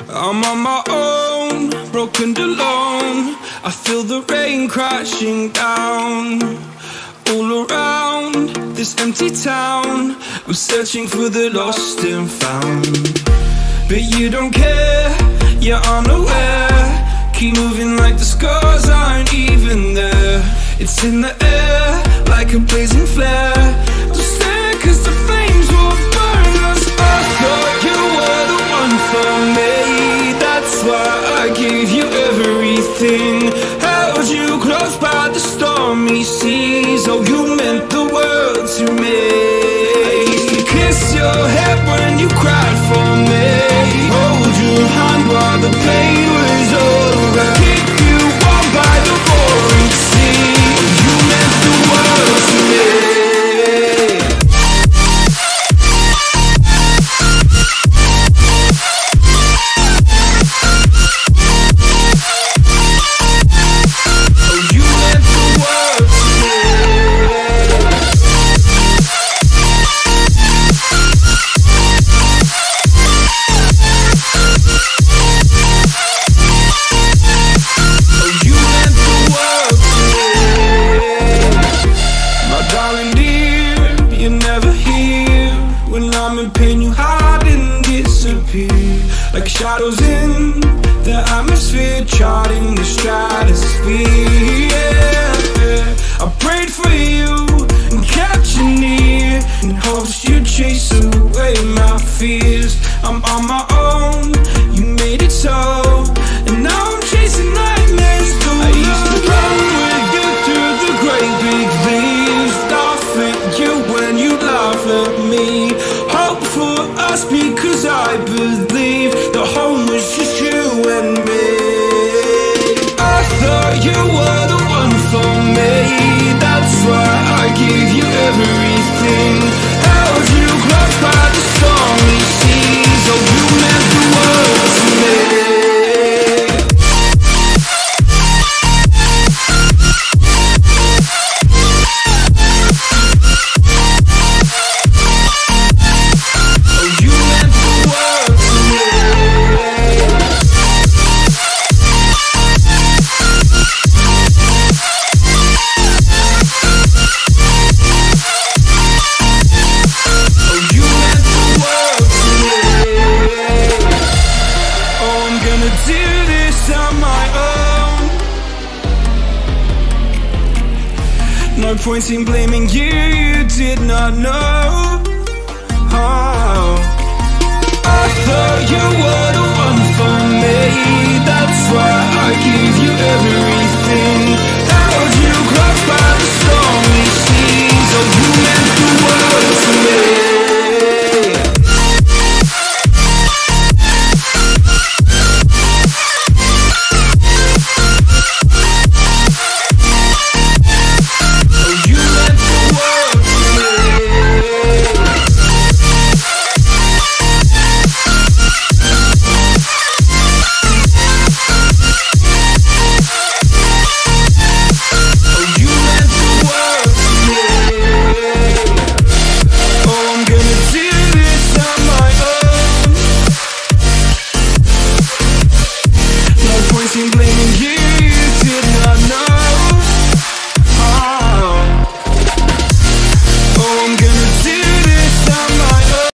I'm on my own, broken and alone. I feel the rain crashing down all around this empty town. I'm searching for the lost and found, but you don't care, you're unaware. Keep moving like the scars aren't even there. It's in the air like a blazing flare. Don't stare cause the flames will burn us. I thought you were the one for me, that's why I gave you everything. Held you close by the stormy seas. Oh, you meant the world to me. I used to kiss your head when you cried for me, hold your hand while the pain was over, keep you warm by the roaring sea. Oh, you meant the world to me. Like shadows in the atmosphere, charting the stratosphere. Yeah. I prayed for you and kept you near in hopes you'd chase away my fears. I'm on my own, you made it so, and now I'm chasing nightmares too. I used to run with you through the great big leaves, laugh at you when you laugh at me. Hope for us because I believe the home was just you and me. I thought you were the one for me, that's why I gave you everything. Held you close by the stormy seas. Oh, you meant the world to me. No point in blaming you, you did not know. Oh, I thought you were the one for me, that's why I gave you everything.